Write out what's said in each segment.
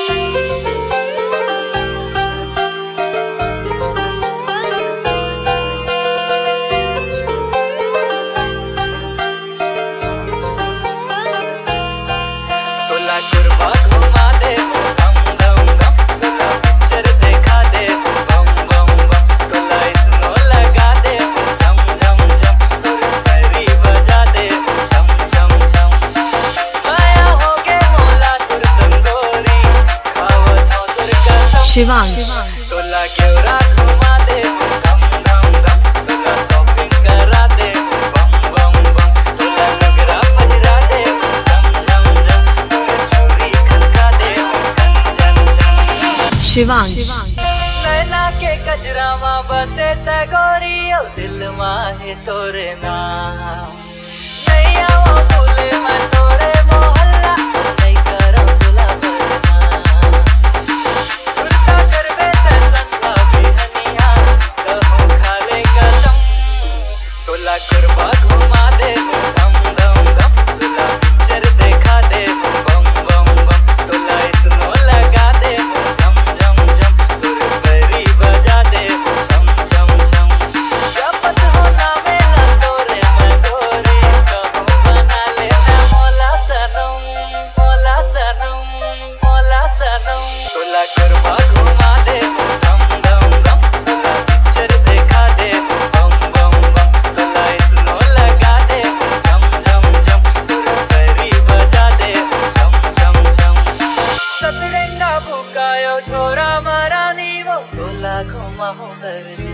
शिवांश तोला केवरा घुमा दे धम धम धम, तोला शॉपिंग करा दे बम बम बम, तोला नगरा बजरा दे झम झम झम, तोला चूड़ी खनका दे झन झन झन। शिवांश नैना के कजरावा बसे तगोरी ओ दिल माहे तोरे नाम, नहीं आओ भूले मैं तोरे मोहल्ला, नहीं करो तुला बदनाम, सुरता करवे तसंता भी हनिया, कहूँ खाले कसम, तोला करवा घुमा दे धम धम धम, तोला पिक्चर देखा दे बम बम बम, तोला स्नो लगा दे झम झम झम, तुर बरी बजा दे झम झम झम। शपथ हो ना मेला तोरे मैं गोरी, कहूँ बना लेना मौला सनम, मौला सनम, मौला सनम। तोला करवा घुमा दे धम धम धम, तोला पिक्चर देखा दे बम बम बम, तोला स्नो लगा दे झम झम झम, तुर बरी बजा दे झम झम झम। सतरंगा बुकायो छोरा मरानी वो, तोला घुमाऊं हर दिन,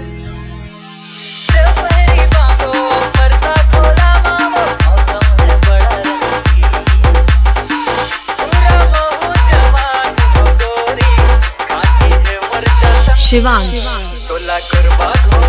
जब मेरी बातों पर सा खोला मामो, मौसम है बड़ा रंगीन, पूरा महू जवान हो गोरी, खाती है मर कसम। शिवांश तोला करवा घुमा